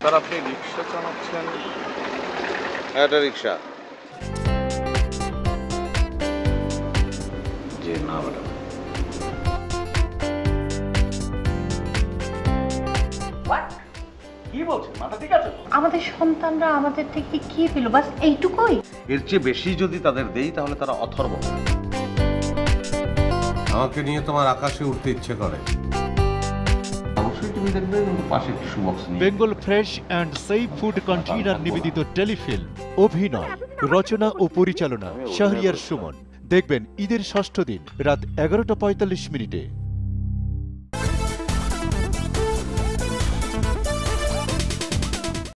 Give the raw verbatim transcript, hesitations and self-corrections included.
Sir আপনি রিক্সা চালাচ্ছেন? এটা রিক্সা। জি না ম্যাডাম। কি বলছেন? মাথা ঠিক আছে? আমাদের সন্তানরা আমাদের থেকে কি পেল, বাস এইটুকুই? এর চেয়ে বেশি যদি তাদের দেই তাহলে তারা অথর্ব। আমাকে নিয়ে তোমার আকাশে উঠতে ইচ্ছে করে। অবশ্যই তুমি দেখবে কিন্তু পাশে টিস্যু বক্স নিয়ে। Bengal fresh and safe food container নিবেদিত টেলিফিল্ম। অভিনয়, রচনা ও পরিচালনা শাহরিয়ার সুমন। দেখবেন ঈদের ষষ্ঠ দিন রাত এগারোটা পঁয়তাল্লিশ মিনিটে।